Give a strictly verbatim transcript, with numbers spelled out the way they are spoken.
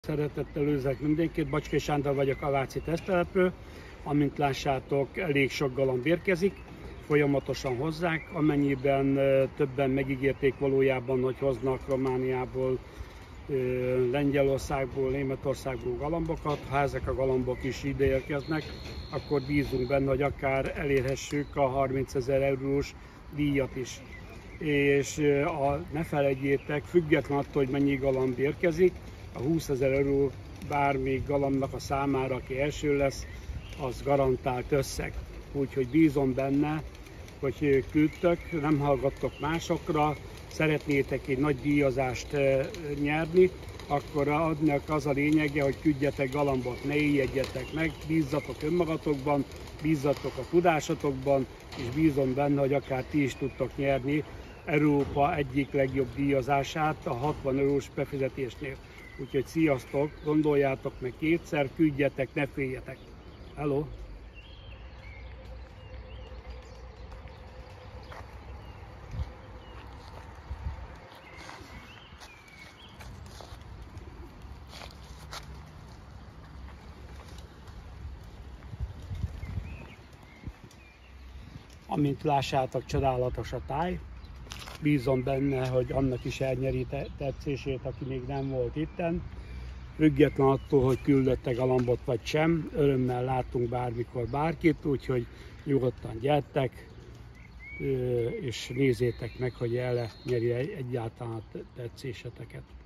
Szeretettel üdvözlök mindenkit, Bacskay Sándor vagyok a Váci tesztelepről. Amint lássátok, elég sok galamb érkezik, folyamatosan hozzák, amennyiben többen megígérték valójában, hogy hoznak Romániából, Lengyelországból, Németországból galambokat. Ha ezek a galambok is ide érkeznek, akkor bízunk benne, hogy akár elérhessük a harmincezer eurós díjat is. És a, ne felejtjétek, független attól, hogy mennyi galamb érkezik, a húszezer euró bármi galambnak a számára, aki első lesz, az garantált összeg. Úgyhogy bízom benne, hogy küldtök, nem hallgattok másokra, szeretnétek egy nagy díjazást nyerni, akkor adnak az a lényege, hogy küldjetek galambot, ne ijedjetek meg, bízzatok önmagatokban, bízzatok a tudásatokban, és bízom benne, hogy akár ti is tudtok nyerni Európa egyik legjobb díjazását a hatvan eurós befizetésnél. Úgyhogy sziasztok, gondoljátok meg kétszer, küldjetek, ne féljetek. Hello! Amint lássátok, csodálatos a táj. Bízom benne, hogy annak is elnyeri tetszését, aki még nem volt itten. Független attól, hogy küldöttek galambot vagy sem, örömmel látunk bármikor bárkit, úgyhogy nyugodtan gyertek, és nézzétek meg, hogy elnyeri egyáltalán a tetszéseteket.